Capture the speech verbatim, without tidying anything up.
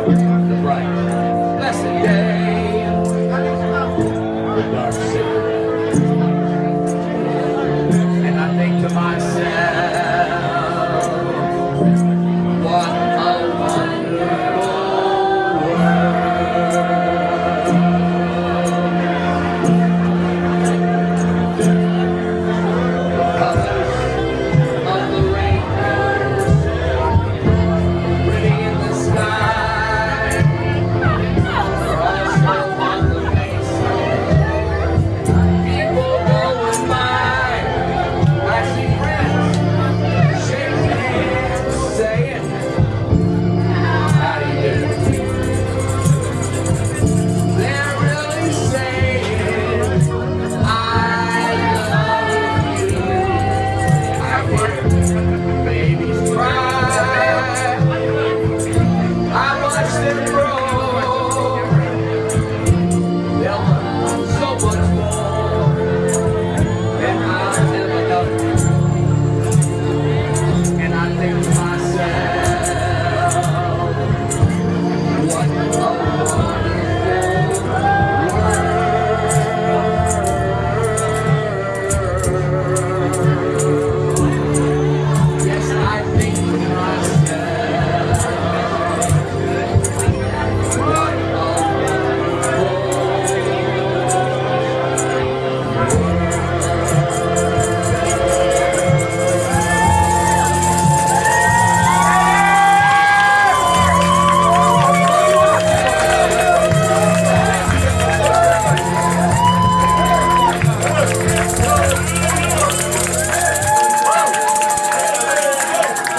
the bright, blessed day, the dark city. And I think to myself, what a wonderful world. The colors of the rainbow, pretty in the sky, are also on the faces. People going by, I see friends shaking hands, saying, how do you do? They're really saying, I love you. I hear babies cry, I watch them grow.